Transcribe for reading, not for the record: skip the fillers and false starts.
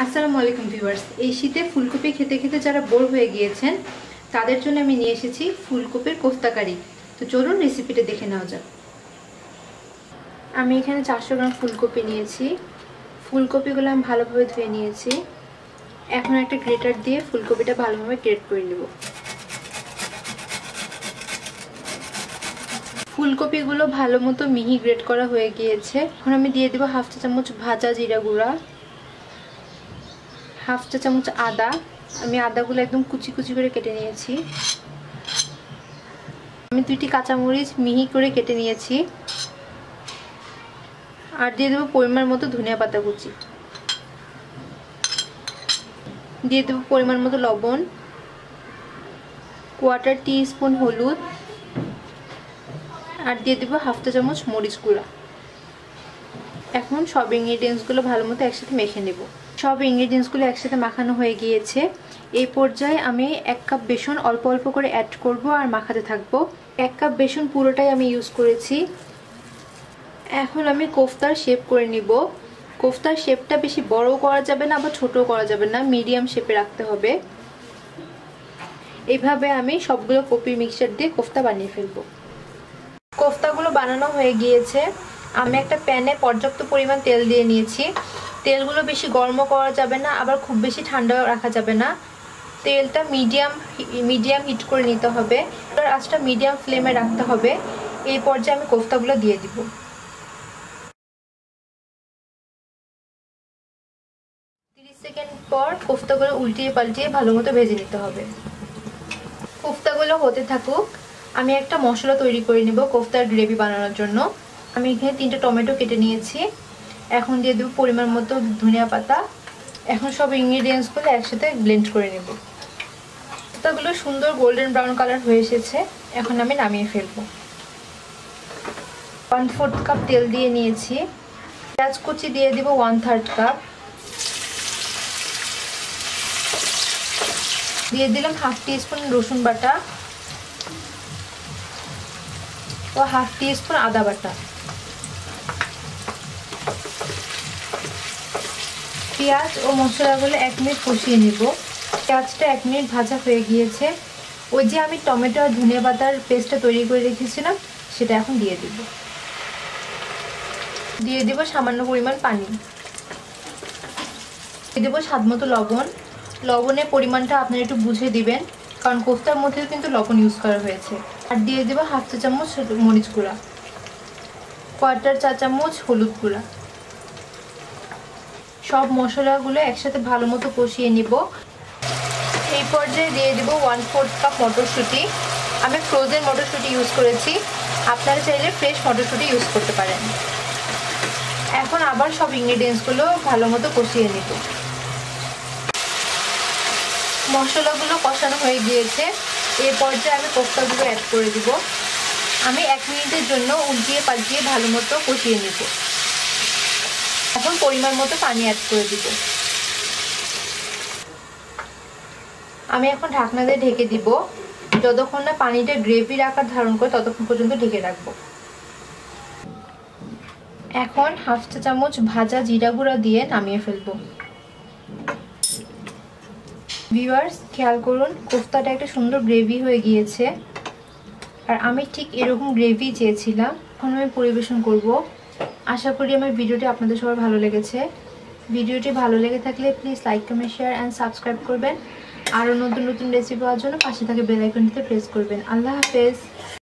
আসসালামু আলাইকুম ভিউয়ার্স। এই শীতে ফুলকপি খেতে খেতে যারা বোর হয়ে গিয়েছেন তাদের জন্য আমি নিয়ে এসেছি ফুলকপির কোফতা কারি। তো চলুন রেসিপিটা দেখে নেওয়া যাক। আমি এখানে 400 গ্রাম ফুলকপি নিয়েছি। ফুলকপিগুলো আমি ভালোভাবে ধুয়ে নিয়েছি। এখন একটা গ্রেটার দিয়ে ফুলকপিটা ভালোভাবে গ্রেট করে নেব। ফুলকপিগুলো ভালো মতো মিহি গ্রেট করা হয়ে গিয়েছে। এখন আমি দিয়ে দেব হাফ চা চামচ ভাজা জিরা গুঁড়া, হাফ চা চামচ আদা। আমি আদাগুলো একদম কুচি কুচি করে কেটে নিয়েছি। আমি 2টি কাঁচামরিচ মিহি করে কেটে নিয়েছি। আর দিয়ে দেবো পরিমাণ মতো ধনিয়া পাতা কুচি, দিয়ে দেবো পরিমাণ মতো লবণ, 1/4 টিস্পুন হলুদ, আর দিয়ে দেবো হাফ চা চামচ মরিচ গুঁড়া। এখন সব ইনগ্রেডিয়েন্টসগুলো ভালো মতো একসাথে মেখে নেব। সব ইনগ্রেডিয়েন্টসগুলো একসাথে মাখানো হয়ে গিয়েছে। এই পর্যায়ে আমি 1 কাপ বেসন অল্প অল্প করে অ্যাড করব আর মাখাতে থাকবো। 1 কাপ বেসন পুরোটাই আমি ইউজ করেছি। এখন আমি কোফতার শেপ করে নিব। কোফতার শেপটা বেশি বড় করা যাবে না, আবার ছোট করা যাবে না, মিডিয়াম শেপে রাখতে হবে। এইভাবে আমি সবগুলো কপি মিক্সচার দিয়ে কোফতা বানিয়ে ফেলবো। কোফতাগুলো বানানো হয়ে গিয়েছে। আমি একটা প্যানে পর্যাপ্ত পরিমাণ তেল দিয়ে নিয়েছি। তেলগুলো বেশি গরম করা যাবে না, আবার খুব বেশি ঠান্ডা রাখা যাবে না। তেলটা মিডিয়াম হিট করে নিতে হবে। আঁচটা মিডিয়াম ফ্লেমে রাখতে হবে। এই পর্যায়ে আমি কোফতাগুলো দিয়ে দিব। সেকেন্ড পর কোফতাগুলো উল্টিয়ে পাল্টিয়ে ভালো মতো ভেজে নিতে হবে। কোফতাগুলো হতে থাকুক। আমি একটা মশলা তৈরি করে নেব কোফতার গ্রেভি বানানোর জন্য। আমি এখানে 3টে টমেটো কেটে নিয়েছি। এখন দিয়ে দেব পরিমাণ মতো ধনিয়া পাতা। এখন সব ইনগ্রেডিয়েন্টসগুলো একসাথে ব্লেন্ড করে নেব। কোফতাগুলো সুন্দর গোল্ডেন ব্রাউন কালার হয়ে এসেছে। এখন আমি নামিয়ে ফেলবো। 1/4 কাপ তেল দিয়ে নিয়েছি। পেঁয়াজ কুচি দিয়ে দেব 1/3 কাপ। দিয়ে দিলাম হাফ টিস্পুন রসুন বাটা ও হাফ টিস্পুন আদা বাটা। পেঁয়াজ ও মশলাগুলো 1 মিনিট কষিয়ে নেব। পেঁয়াজটা 1 মিনিট ভাজা হয়ে গিয়েছে। ওই যে আমি টমেটো আর ধনিয়া পাতার পেস্টটা তৈরি করে রেখেছিলাম সেটা এখন দিয়ে দেব। দিয়ে দেব সামান্য পরিমাণ পানি। দিয়ে দেব স্বাদমতো লবণ। লবণের পরিমাণটা আপনারা একটু বুঝে দিবেন, কারণ কোফতার মধ্যেও কিন্তু লবণ ইউজ করা হয়েছে। আর দিয়ে দেব হাফ চা চামচ মরিচ গুঁড়া, 1/4 চা চামচ হলুদ গুঁড়া। সব মশলাগুলো একসাথে ভালো মতো কষিয়ে নিব। এই পর্যায়ে দিয়ে দেব 1/4 কাপ মটরশুঁটি। আমি ফ্রোজেন মটরশুঁটি ইউজ করেছি, আপনারা চাইলে ফ্রেশ মটরশুঁটি ইউজ করতে পারেন। এখন আবার সব ইনগ্রেডিয়েন্টসগুলো ভালো মতো কষিয়ে নিব। মশলাগুলো কষানো হয়ে গিয়েছে। এই পর্যায়ে আমি কোফতাগুলো অ্যাড করে দিব। আমি 1 মিনিটের জন্য উল্টিয়ে পাল্টিয়ে ভালো মতো কষিয়ে নিব। এখন পরিমাণ মতো পানি অ্যাড করে দিব। আমি এখন ঢাকনা দিয়ে ঢেকে দিব। যতক্ষণ না পানিটা গ্রেভির আকার ধারণ করে ততক্ষণ পর্যন্ত ঢেকে রাখবো। এখন হাফ চা চামচ ভাজা জিরা গুঁড়া দিয়ে নামিয়ে ফেলবো। ভিউয়ার্স, খেয়াল করুন কোফতাটা একটা সুন্দর গ্রেভি হয়ে গিয়েছে। আর আমি ঠিক এরকম গ্রেভি চেয়েছিলাম। এখন আমি পরিবেশন করব। আশা করি আমার ভিডিওটি আপনাদের সবার ভালো লেগেছে। ভিডিওটি ভালো লেগে থাকলে please like, comment, share and subscribe করবেন। আরও নতুন নতুন রেসিপি পাওয়ার জন্য পাশে থাকা বেল আইকনটিতে প্রেস করবেন। আল্লাহ হাফেজ।